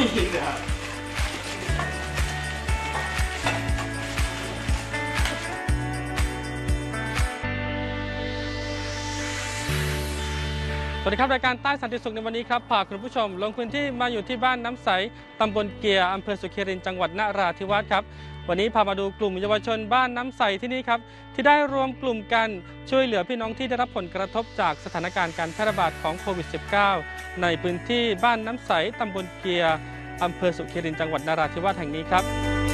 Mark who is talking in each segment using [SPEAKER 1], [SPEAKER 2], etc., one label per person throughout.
[SPEAKER 1] นะครับสวัสดีครับรายการใต้สันติสุขในวันนี้ครับพาคุณผู้ชมลงพื้นที่มาอยู่ที่บ้านน้ำใสตำบลเกียร์อำเภอสุขีรินจังหวัดนราธิวาสครับวันนี้พามาดูกลุ่มเยาวชนบ้านน้ำใสที่นี่ครับที่ได้รวมกลุ่มกันช่วยเหลือพี่น้องที่ได้รับผลกระทบจากสถานการณ์การแพร่ระบาดของโควิด -19 ในพื้นที่บ้านน้ำใสตำบลเกียร์อำเภอสุขีรินจังหวัดนราธิวาสแห่งนี้ครับ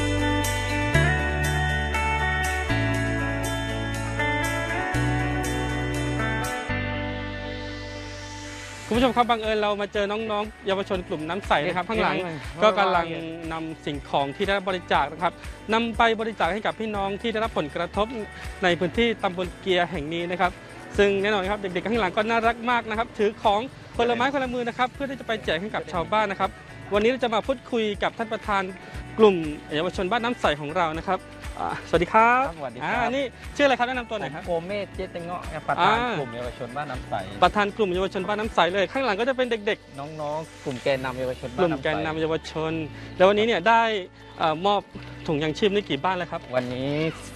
[SPEAKER 1] คุณผู้ชมครับบังเอิญเรามาเจอน้องๆเยาวชนกลุ่มน้ำใสนะครับข้างหลังก็กำลังนำสิ่งของที่ได้บริจาคนะครับนำไปบริจาคให้กับพี่น้องที่ได้รับผลกระทบในพื้นที่ตำบลเกียร์แห่งนี้นะครับซึ่งแน่นอนครับเด็กๆข้างหลังก็น่ารักมากนะครับถือของคนละไม้คนละมือนะครับเพื่อที่จะไปแจกให้กับชาวบ้านนะครับวันนี้เราจะมาพูดคุยกับท่านประธานกลุ่มเยาวชนบ้านน้ำใสของเรานะครับสวัสดีครับ
[SPEAKER 2] สวัสดีครับ
[SPEAKER 1] นี่ชื่ออะไรครับแนะนำตัวหน่อยครับ
[SPEAKER 2] โกเมศเจตเงาะประธานกลุ่มเยาวชนบ้านน้ำใส
[SPEAKER 1] ประธานกลุ่มเยาวชนบ้านน้ำใสเลยข้างหลังก็จะเป็นเด็กๆ
[SPEAKER 2] น้องๆกลุ่มแกนนำเยาวชน
[SPEAKER 1] กลุ่มแกนนำเยาวชนแล้ววันนี้เนี่ยได้มอบถุงยางชีพนี่กี่บ้านแล้วครับ
[SPEAKER 2] วันนี้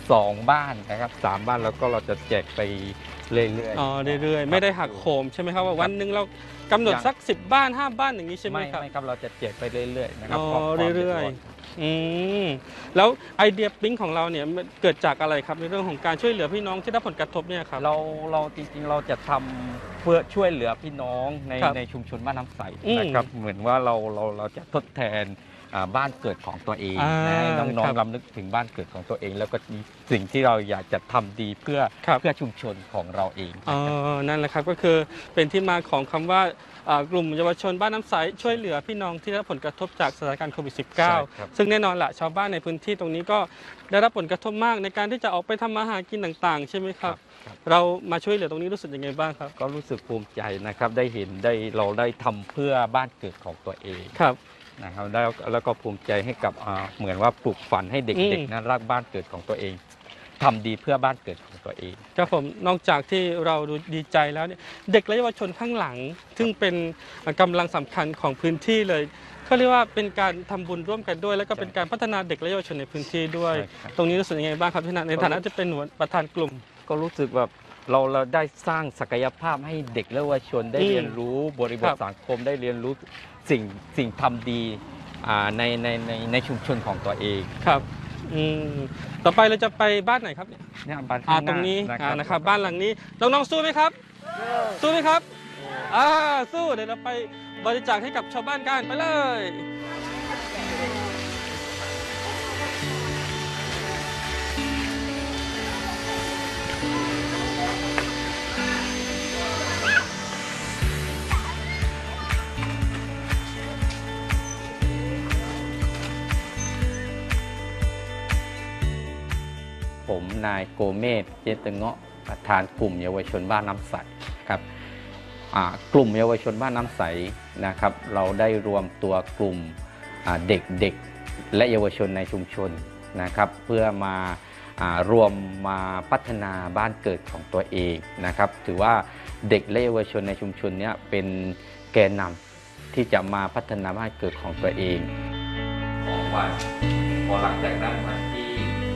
[SPEAKER 2] 2บ้านนะครับ3บ้านแล้วก็เราจะแจกไปเรื่อย
[SPEAKER 1] ๆเรื่อยๆไม่ได้หักโหมใช่ไหมครับว่าวันหนึ่งเรากำหนดสัก10บ้าน5บ้านอย่างนี้ใช่ไหมครับ
[SPEAKER 2] ไม่ครับเราจะแจกไปเรื่อยๆนะครับ
[SPEAKER 1] เรื่อยๆแล้วไอเดียปิ๊งของเราเนี่ยเกิดจากอะไรครับในเรื่องของการช่วยเหลือพี่น้องที่ได้ผลกระทบเนี่ยครับ
[SPEAKER 2] เราจริงๆเราจะทำเพื่อช่วยเหลือพี่น้องในชุมชนบ้านน้ำใสนะครับเหมือนว่าเราจะทดแทนบ้านเกิดของตัวเองให้น้องๆรำลึกถึงบ้านเกิดของตัวเองแล้วก็สิ่งที่เราอยากจะทำดีเพื่อชุมชนของเราเอง
[SPEAKER 1] นั่นแหละครับก็คือเป็นที่มาของคำว่ากลุ่มเยาวชนบ้านน้ำใสช่วยเหลือพี่น้องที่ได้รับผลกระทบจากสถานการณ์โควิด -19 ซึ่งแน่นอนแหละชาวบ้านในพื้นที่ตรงนี้ก็ได้รับผลกระทบมากในการที่จะออกไปทำมาหากินต่างๆใช่ไหมครับเรามาช่วยเหลือตรงนี้รู้สึกยังไงบ้างครับ
[SPEAKER 2] ก็รู้สึกภูมิใจนะครับได้เห็นเราได้ทำเพื่อบ้านเกิดของตัวเองนะครับแล้วก็ภูมิใจให้กับเหมือนว่าปลูกฝันให้เด็กๆนั้นรักบ้านเกิดของตัวเองทำดีเพื่อบ้านเกิดของตัวเอง
[SPEAKER 1] ครับผมนอกจากที่เราดีใจแล้วเนี่ยเด็กและเยาวชนข้างหลังซึ่งเป็นกำลังสำคัญของพื้นที่เลยเขาเรียกว่าเป็นการทำบุญร่วมกันด้วยแล้วก็เป็นการพัฒนาเด็กและเยาวชนในพื้นที่ด้วยตรงนี้รู้สึกยังไงบ้างครับที่ในฐานะจะเป็นประธานกลุ่ม
[SPEAKER 2] ก็รู้สึกแบบเราได้สร้างศักยภาพให้เด็กและเยาวชนได้เรียนรู้บริบทสังคมได้เรียนรู้สิ่งทำดีในชุมชนของตัวเอง
[SPEAKER 1] ครับต่อไปเราจะไปบ้านไหนครับเนี่ย
[SPEAKER 2] บ้าน
[SPEAKER 1] ตรงนี้นะครับบ้านหลังนี้น้องๆสู้ไหมครับสู้ไหมครับสู้เดี๋ยวเราไปบริจาคให้กับชาวบ้านกันไปเลย
[SPEAKER 2] ผมนายโกเมศเจตเงาะประธานกลุ่มเยาวชนบ้านน้ำใสครับกลุ่มเยาวชนบ้านน้ำใสนะครับเราได้รวมตัวกลุ่มเด็กๆและเยาวชนในชุมชนนะครับเพื่อมารวมมาพัฒนาบ้านเกิดของตัวเองนะครับถือว่าเด็กและเยาวชนในชุมชนนี้เป็นแกนนำที่จะมาพัฒนาบ้านเกิดของตัวเองของวันพอหลังจากนั้นวันที่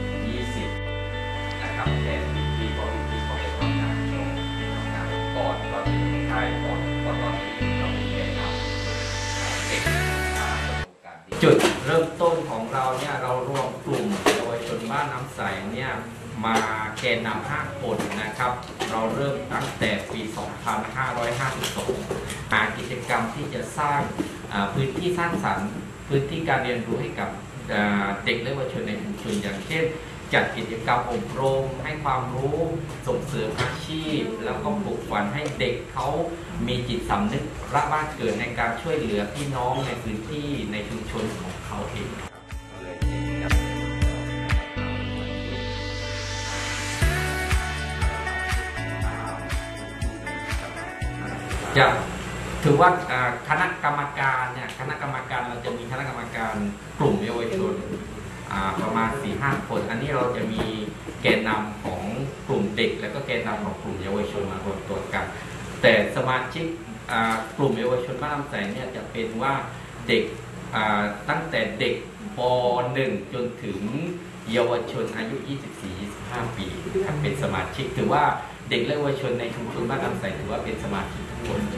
[SPEAKER 2] นะครับแต่ที่เขาไปทำงานก่อนเราเป็นไทยก่อนตอนนี้เราเป็นแกนนำเด็กจุดเริ่มต้นของเราเนี่ยเรารวมกลุ่มเยาวชนบ้านน้ำใสเนี่ยมาแกนนำ5 คนนะครับเราเริ่มตั้งแต่ปี 2552 หากิจกรรมที่จะสร้างพื้นที่สร้างสรรค์พื้นที่การเรียนรู้ให้กับเด็กและเยาวชนในชุมชนอย่างเช่นจัดกิจกรรมอบรมให้ความรู้ส่งเสริมอาชีพแล้วก็ปลูกฝันให้เด็กเขามีจิตสำนึกรักบ้านเกิดในการช่วยเหลือพี่น้องในพื้นที่ในชุมชนของเขาเองจะถือว่าคณะกรรมการเราจะมีคณะกรรมการกลุ่มเยาวชนประมาณ 4-5 คนอันนี้เราจะมีแกนนำของกลุ่มเด็กและก็แกนนำของกลุ่มเยาวชนมารวมตัวกันแต่สมาชิกกลุ่มเยาวชนบ้านน้ำใสเนี่ยจะเป็นว่าเด็กตั้งแต่เด็กป .1 จนถึงเยาวชนอายุ 24-25 ปีครับเป็นสมาชิกถือว่าเด็กและเยาวชนในชุมชนบ้านน้ำใสถือว่าเป็นสมาชิกทั้งหมด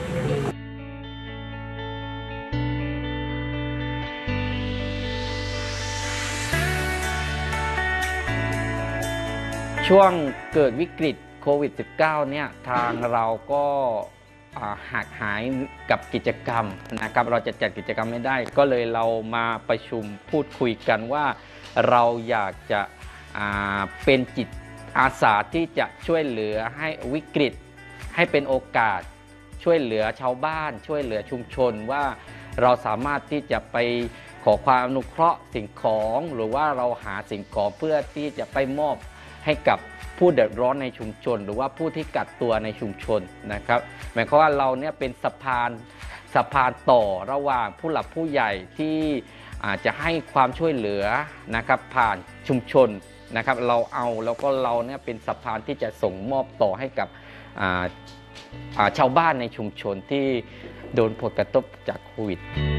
[SPEAKER 2] ช่วงเกิดวิกฤตโควิด -19 เนี่ยทางเราก็หักหายกับกิจกรรมนะครับเราจะจัดกิจกรรมไม่ได้ก็เลยเรามาประชุมพูดคุยกันว่าเราอยากจะเป็นจิตอาสาที่จะช่วยเหลือให้วิกฤตให้เป็นโอกาสช่วยเหลือชาวบ้านช่วยเหลือชุมชนว่าเราสามารถที่จะไปขอความอนุเคราะห์สิ่งของหรือว่าเราหาสิ่งของเพื่อที่จะไปมอบให้กับผู้เดือดร้อนในชุมชนหรือว่าผู้ที่กักตัวในชุมชนนะครับหมายความว่าเราเนี่ยเป็นสะพานต่อระหว่างผู้หลักผู้ใหญ่ที่อาจจะให้ความช่วยเหลือนะครับผ่านชุมชนนะครับแล้วก็เราเนี่ยเป็นสะพานที่จะส่งมอบต่อให้กับชาวบ้านในชุมชนที่โดนผลกระทบจากโควิด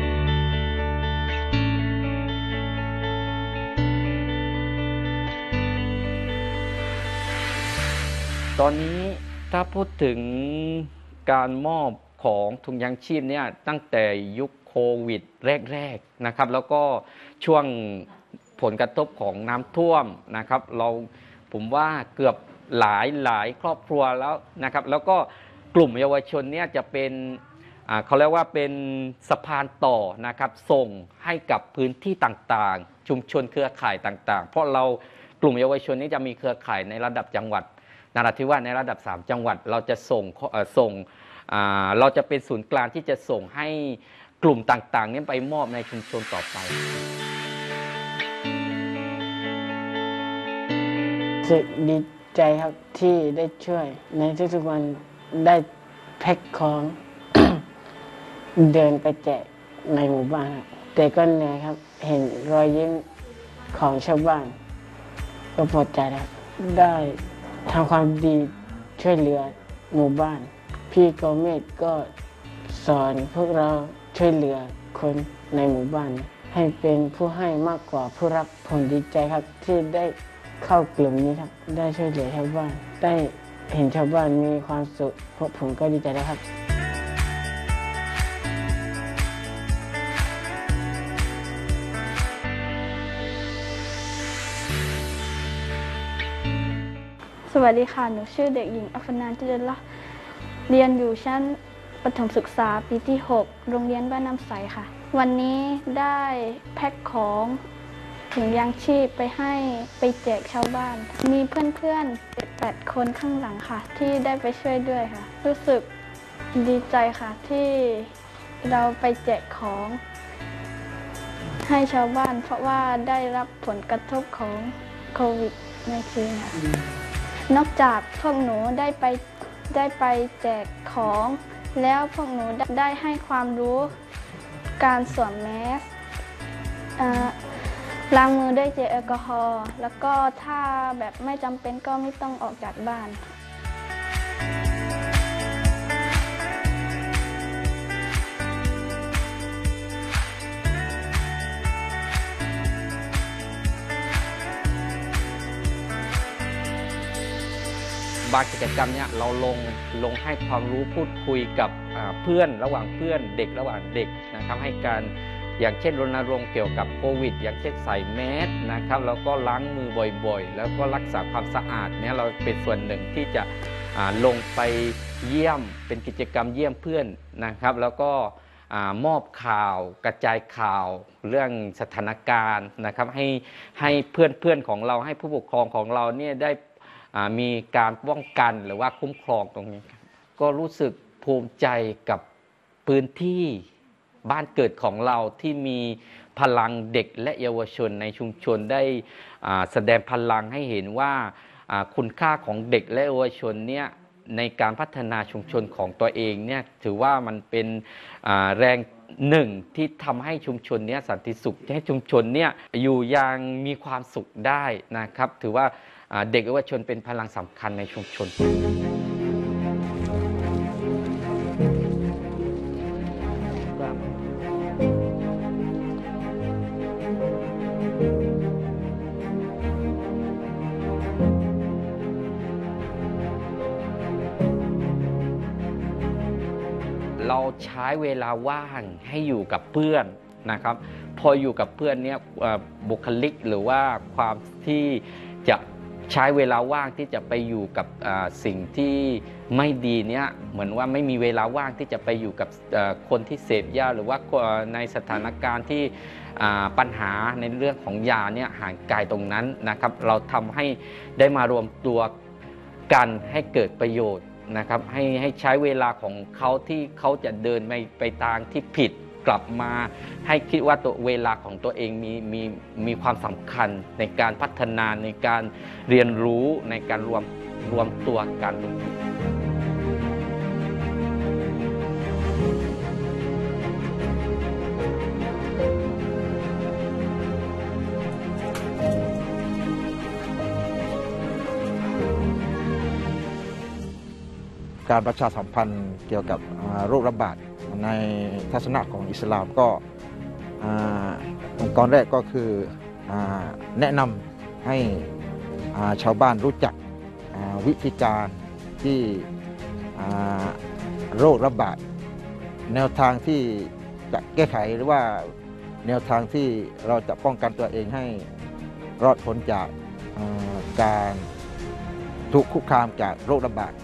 [SPEAKER 2] ตอนนี้ถ้าพูดถึงการมอบของถุงยางชีพเนี่ยตั้งแต่ยุคโควิดแรกๆนะครับแล้วก็ช่วงผลกระทบของน้ำท่วมนะครับผมว่าเกือบหลายครอบครัวแล้วนะครับแล้วก็กลุ่มเยาวชนเนี่ยจะเป็นเขาเรียกว่าเป็นสะพานต่อนะครับส่งให้กับพื้นที่ต่างๆชุมชนเครือข่ายต่างๆเพราะเรากลุ่มเยาวชนนี้จะมีเครือข่ายในระดับจังหวัดนราธิวาสในระดับ3จังหวัดเราจะเราจะเป็นศูนย์กลางที่จะส่งให้กลุ่มต่างๆนี้ไปมอบในชุมชนต่อไป
[SPEAKER 3] ดีใจครับที่ได้ช่วยในทุกๆวันได้แพ็คของ เดินไปแจกในหมู่บ้านครับแต่ก็เหนื่อยครับเห็นรอยยิ้มของชาวบ้านก็พอใจครับได้ทำความดีช่วยเหลือหมู่บ้านพี่โกเมศก็สอนพวกเราช่วยเหลือคนในหมู่บ้านให้เป็นผู้ให้มากกว่าผู้รับผมดีใจครับที่ได้เข้ากลุ่มนี้ครับได้ช่วยเหลือชาวบ้านได้เห็นชาวบ้านมีความสุขพวกผมก็ดีใจแล้วครับ
[SPEAKER 4] สวัสดีค่ะหนูชื่อเด็กหญิงอัฟนานจิรละเรียนอยู่ชั้นประถมศึกษาปีที่ 6 โรงเรียนบ้านน้ำใสค่ะวันนี้ได้แพ็คของถุงยางชีพไปแจกชาวบ้านมีเพื่อนๆ 7-8 คนข้างหลังค่ะที่ได้ไปช่วยด้วยค่ะรู้สึกดีใจค่ะที่เราไปแจกของให้ชาวบ้านเพราะว่าได้รับผลกระทบของโควิด-19 ค่ะนอกจากพวกหนูได้ไปแจกของแล้วพวกหนูได้ให้ความรู้การสวมแมสล้างมือด้วยเจลแอลกอฮอล์แล้วก็ถ้าแบบไม่จำเป็นก็ไม่ต้องออกจากบ้าน
[SPEAKER 2] บางกิจกรรมเนี่ยเราลงให้ความรู้พูดคุยกับเพื่อนระหว่างเพื่อนเด็กระหว่างเด็กนะครับให้การอย่างเช่นรณรงค์เกี่ยวกับโควิดอย่างเช่นใส่แมสนะครับแล้วก็ล้างมือบ่อยๆแล้วก็รักษาความสะอาดเนี่ยเราเป็นส่วนหนึ่งที่จะลงไปเยี่ยมเป็นกิจกรรมเยี่ยมเพื่อนนะครับแล้วก็มอบข่าวกระจายข่าวเรื่องสถานการณ์นะครับให้เพื่อนของเราให้ผู้ปกครองของเราเนี่ยได้มีการป้องกันหรือว่าคุ้มครองตรงนี้ก็รู้สึกภูมิใจกับพื้นที่บ้านเกิดของเราที่มีพลังเด็กและเยาวชนในชุมชนได้แสดงพลังให้เห็นว่าคุณค่าของเด็กและเยาวชนเนี่ยในการพัฒนาชุมชนของตัวเองเนี่ยถือว่ามันเป็นแรงหนึ่งที่ทำให้ชุมชนนี้สันติสุขให้ชุมชนเนี่ยอยู่อย่างมีความสุขได้นะครับถือว่าเด็กเยาวชนเป็นพลังสำคัญในชุมชนเราใช้เวลาว่างให้อยู่กับเพื่อนนะครับพออยู่กับเพื่อนเนี่ยบุคลิกหรือว่าความที่จะใช้เวลาว่างที่จะไปอยู่กับสิ่งที่ไม่ดีเนี่ยเหมือนว่าไม่มีเวลาว่างที่จะไปอยู่กับคนที่เสพยาหรือว่าในสถานการณ์ที่ปัญหาในเรื่องของยาเนี่ยห่างไกลตรงนั้นนะครับเราทำให้ได้มารวมตัวกันให้เกิดประโยชน์นะครับให้ใช้เวลาของเขาที่เขาจะเดินไปทางที่ผิดกลับมาให้คิดว่าตัวเวลาของตัวเองมีความสำคัญในการพัฒนาในการเรียนรู้ในการรวมตัวกัน
[SPEAKER 5] การประชาสัมพันธ์เกี่ยวกับโรคระบาดในทัศนะของอิสลามก็องค์กรแรกก็คือแนะนำให้ชาวบ้านรู้จักวิธีการที่โรคระบาดแนวทางที่จะแก้ไขหรือว่าแนวทางที่เราจะป้องกันตัวเองให้รอดพ้นจากการถูกคุกคามจากโรคระบาด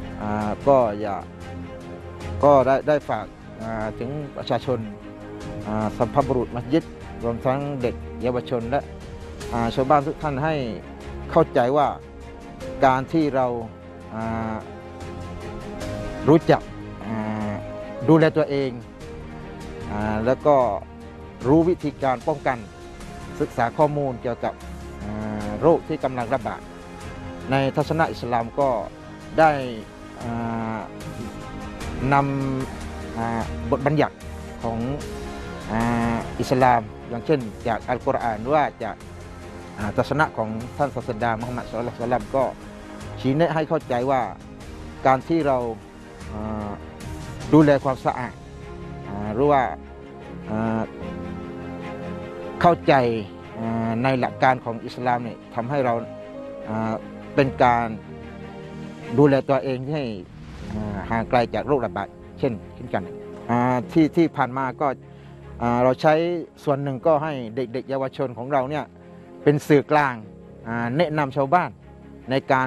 [SPEAKER 5] ก็ได้ฝากถึงประชาชนสัมภาบุรุษมัสยิดรวมทั้งเด็กเยาวชนและชาวบ้านทุกท่านให้เข้าใจว่าการที่เรารู้จักดูแลตัวเองแล้วก็รู้วิธีการป้องกันศึกษาข้อมูลเกี่ยวกับโรคที่กำลังระบาดในทัศนะอิสลามก็ได้นำบทบัญญัติของอิสลามอย่างเช่นจากอัลกุรอานหรือว่าจากทัศนะของท่านศาสดามุฮัมมัดศ็อลลัลลอฮุอะลัยฮิวะซัลลัมก็ชี้แนะให้เข้าใจว่าการที่เราดูแลความสะอาดหรือว่าเข้าใจในหลักการของอิสลามเนี่ยทำให้เราเป็นการดูแลตัวเองให้ห่างไกลจากโรคระบาดเช่นกันที่ผ่านมาก็เราใช้ส่วนหนึ่งก็ให้เด็กๆเยาวชนของเราเนี่ยเป็นสื่อกลางแนะนำชาวบ้านในการ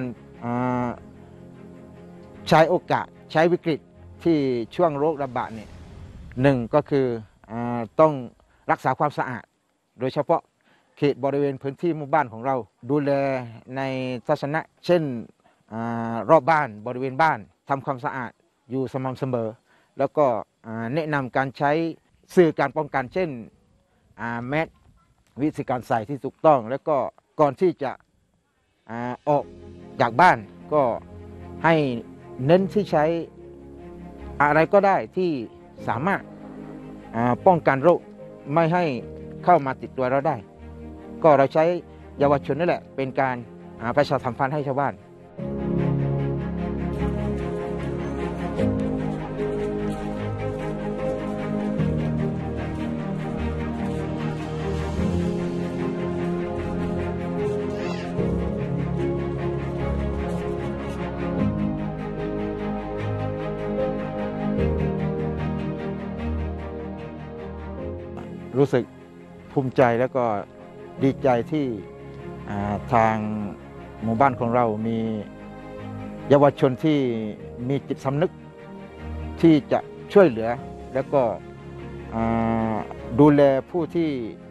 [SPEAKER 5] ใช้โอกาสใช้วิกฤตที่ช่วงโรคระบาดเนี่ยหนึ่งก็คือต้องรักษาความสะอาดโดยเฉพาะเขตบริเวณพื้นที่หมู่บ้านของเราดูแลในทัศนะเช่นรอบบ้านบริเวณบ้านทำความสะอาดอยู่สม่ำเสมอแล้วก็แนะนำการใช้สื่อการป้องกันเช่นแมสวิธีการใส่ที่ถูกต้องแล้วก็ก่อนที่จะออกจากบ้านก็ให้เน้นที่ใช้อะไรก็ได้ที่สามารถป้องกันโรคไม่ให้เข้ามาติดตัวเราได้ก็เราใช้เยาวชนนั่นแหละเป็นการประชาสัมพันธ์ให้ชาวบ้านรู้สึกภูมิใจแล้วก็ดีใจที่ทางหมู่บ้านของเรามีเยาวชนที่มีจิตสำนึกที่จะช่วยเหลือแล้วก็ดูแลผู้ที่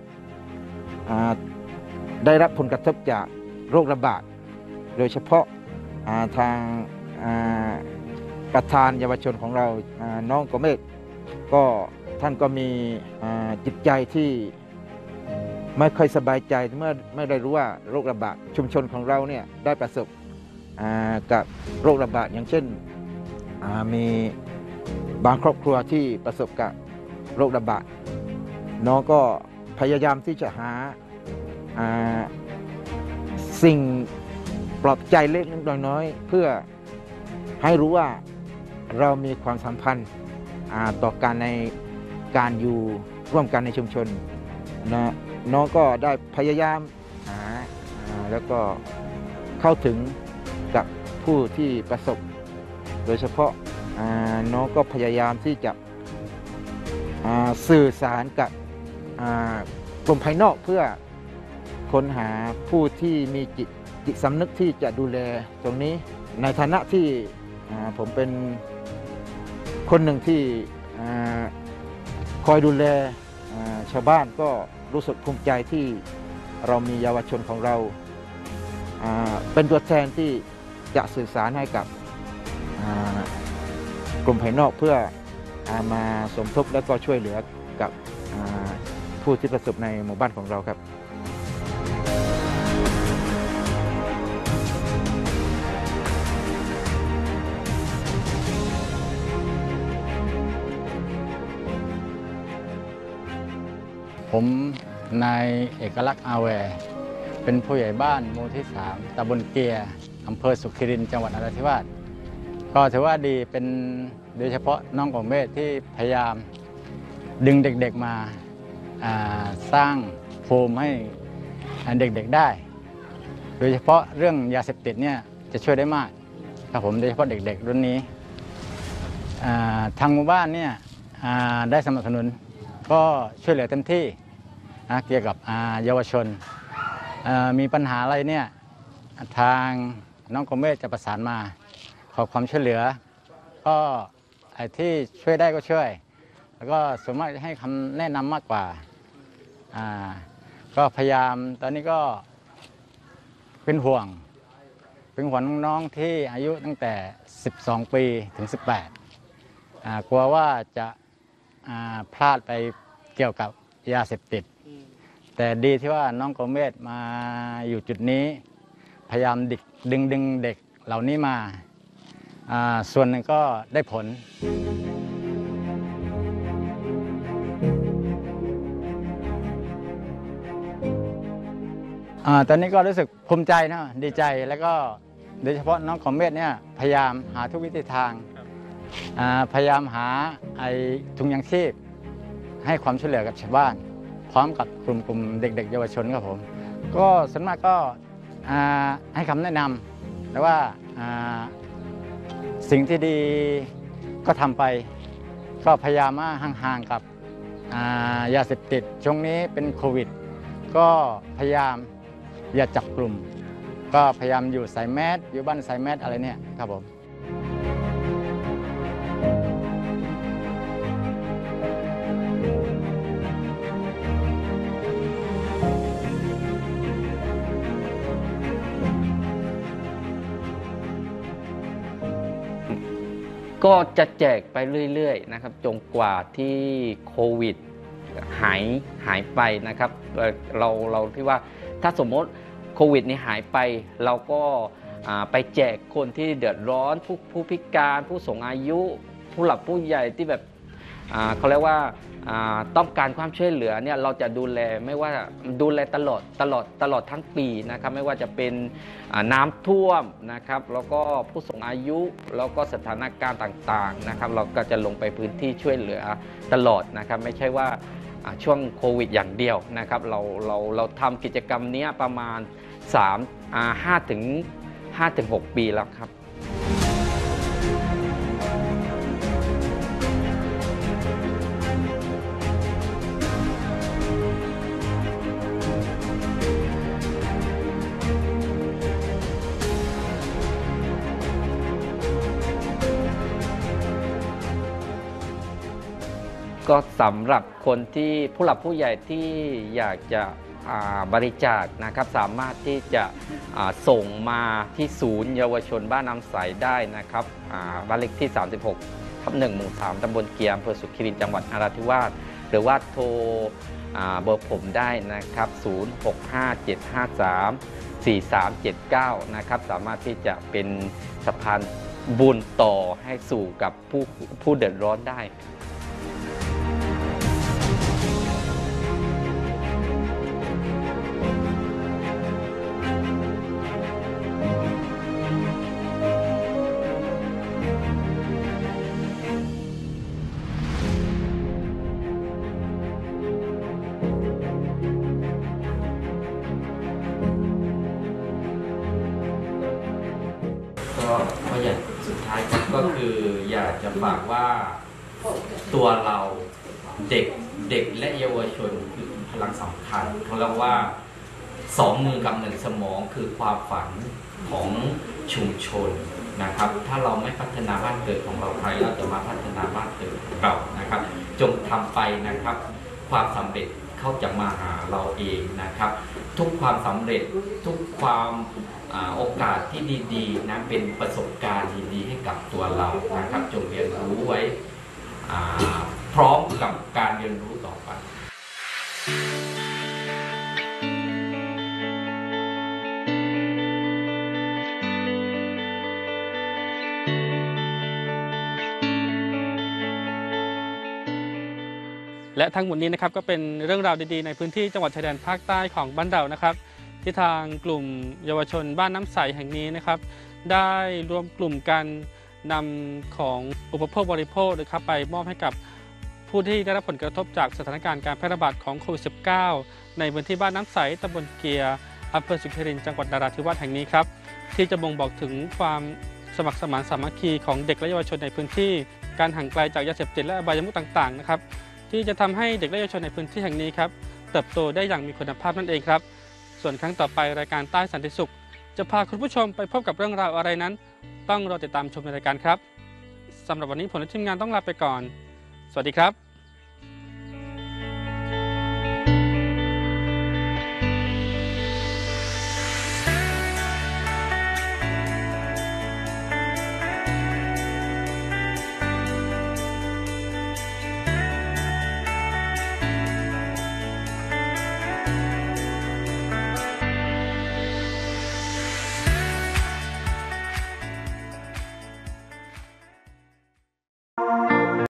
[SPEAKER 5] ได้รับผลกระทบจากโรคระบาดโดยเฉพาะทางประธานเยาวชนของเราน้องโกเมศก็ท่านก็มีจิตใจที่ไม่ค่อยสบายใจเมื่อไม่ได้รู้ว่าโรคระบาดชุมชนของเราเนี่ยได้ประสบกับโรคระบาดอย่างเช่นมีบางครอบครัวที่ประสบกับโรคระบาดน้องก็พยายามที่จะหาสิ่งปลอบใจเล็กๆน้อยๆเพื่อให้รู้ว่าเรามีความสัมพันธ์ต่อการในการอยู่ร่วมกันในชุมชนนะน้องก็ได้พยายามหาแล้วก็เข้าถึงกับผู้ที่ประสบโดยเฉพาะน้องก็พยายามที่จะสื่อสารกับกลุ่มภายนอกเพื่อค้นหาผู้ที่มีจิตสำนึกที่จะดูแลตรงนี้ในฐานะที่ผมเป็นคนหนึ่งที่คอยดูแลชาวบ้านก็รู้สึกภูมิใจที่เรามีเยาวชนของเราเป็นตัวแทนที่จะสื่อสารให้กับกลุ่มภายนอกเพื่อมาสมทบและก็ช่วยเหลือกับผู้ที่ประสบในหมู่บ้านของเราครับ
[SPEAKER 6] ผมนายเอกลักษณ์อาแวเป็นผู้ใหญ่บ้านหมู่ที่ 3ตำบลเกียร์อำเภอสุขิรินทร์จังหวัดนราธิวาสก็ถือว่าดีเป็นโดยเฉพาะน้องของเมธที่พยายามดึงเด็กๆมาสร้างภูมิให้เด็กๆได้โดยเฉพาะเรื่องยาเสพติดเนี่ยจะช่วยได้มากครับผมโดยเฉพาะเด็กๆรุ่นนี้ทางหมู่บ้านเนี่ยได้สนับสนุนก็ช่วยเหลือเต็มที่เกี่ยวกับเยาวชนมีปัญหาอะไรเนี่ยทางน้องโกเมสจะประสานมาขอความช่วยเหลือก็ไอ้ที่ช่วยได้ก็ช่วยแล้วก็ส่วนมากจะให้คำแนะนำมากกว่าก็พยายามตอนนี้ก็เป็นห่วงน้องๆที่อายุตั้งแต่12 ปีถึง 18กลัวว่าจะพลาดไปเกี่ยวกับยาเสพติดแต่ดีที่ว่าน้องโกเมสมาอยู่จุดนี้พยายามดึงเด็กเหล่านี้มาส่วนหนึ่งก็ได้ผลตอนนี้ก็รู้สึกภูมิใจนะดีใจแล้วก็โดยเฉพาะน้องโกเมสเนี่ยพยายามหาทุกวิธีทางพยายามหาถุงยางชีพให้ความช่วยเหลือกับชาวบ้านพร้อมกับกลุ่มเด็กๆเยาวชนครับผมก็ส่วนมากก็ให้คำแนะนำแล้วว่าสิ่งที่ดีก็ทำไปก็พยายามห่างๆกับยาเสพติดช่วงนี้เป็นโควิดก็พยายามอย่าจับกลุ่มก็พยายามอยู่ใส่แมสอยู่บ้านใส่แมสอะไรเนี่ยครับผม
[SPEAKER 2] ก็จะแจกไปเรื่อยๆนะครับจนกว่าที่โควิดหายไปนะครับเราที่ว่าถ้าสมมติโควิดนี้หายไปเราก็ไปแจกคนที่เดือดร้อนผู้พิการผู้สูงอายุผู้หลักผู้ใหญ่ที่แบบเขาเรียกว่าต้องการความช่วยเหลือเนี่ยเราจะดูแลไม่ว่าดูแลตลอดทั้งปีนะครับไม่ว่าจะเป็นน้ำท่วมนะครับแล้วก็ผู้สูงอายุแล้วก็สถานการณ์ต่างๆนะครับเราก็จะลงไปพื้นที่ช่วยเหลือตลอดนะครับไม่ใช่ว่าช่วงโควิดอย่างเดียวนะครับเราทำกิจกรรมนี้ประมาณ5 ถึง 6 ปีแล้วครับก็สำหรับคนที่ผู้หลักผู้ใหญ่ที่อยากจะบริจาคนะครับสามารถที่จะส่งมาที่ศูนย์เยาวชนบ้านน้ำใสได้นะครับบ้านเลขที่ 36/1 หมู่ 3 ตำบลเกียร์อำเภอสุขิรินทร์จังหวัดนราธิวาสหรือว่าโทรเบอร์ผมได้นะครับ 0657534379 นะครับสามารถที่จะเป็นสะพานบุญต่อให้สู่กับผู้เดือดร้อนได้ก็อย่างสุดท้ายก็คืออยากจะจะฝากว่าตัวเราเด็กและเยาวชนคือพลังสำคัญเขาเรียกว่า2 มือกับ1 สมองคือความฝันของชุมชนนะครับถ้าเราไม่พัฒนาบ้านเกิดของเราใครเราจะมาพัฒนาบ้านเกิดของเรานะครับจงทำไปนะครับความสำเร็จเขาจะมาหาเราเองนะครับทุกความสำเร็จทุกความโอกาสที่ดีๆนะเป็นประสบการณ์ดีๆให้กับตัวเรานะครับจงเรียนรู้ไว้พร้อมกับการเรียนรู้ต่อไป
[SPEAKER 1] และทั้งหมดนี้นะครับก็เป็นเรื่องราวดีๆในพื้นที่จังหวัดชายแดนภาคใต้ของบ้านเรานะครับที่ทางกลุ่มเยาวชนบ้านน้ำใสแห่งนี้นะครับได้รวมกลุ่มกันนำของอุปโภคบริโภคนะครับไปมอบให้กับผู้ที่ได้รับผลกระทบจากสถานการณ์การแพร่ระบาดของโควิด -19 ในพื้นที่บ้านน้ำใสตำบลเกียร์อำเภอสุขิรินจังหวัดนราธิวาสแห่งนี้ครับที่จะบ่งบอกถึงความสมัครสมานสามัคคีของเด็กและเยาวชนในพื้นที่การห่างไกลจากยาเสพติดและอบายมุขต่างๆนะครับที่จะทำให้เด็กและเยาวชนในพื้นที่แห่งนี้ครับเติบโตได้อย่างมีคุณภาพนั่นเองครับส่วนครั้งต่อไปรายการใต้สันติสุขจะพาคุณผู้ชมไปพบกับเรื่องราวอะไรนั้นต้องรอติดตามชมในรายการครับสำหรับวันนี้ผมและทีมงานต้องลาไปก่อนสวัสดีครับ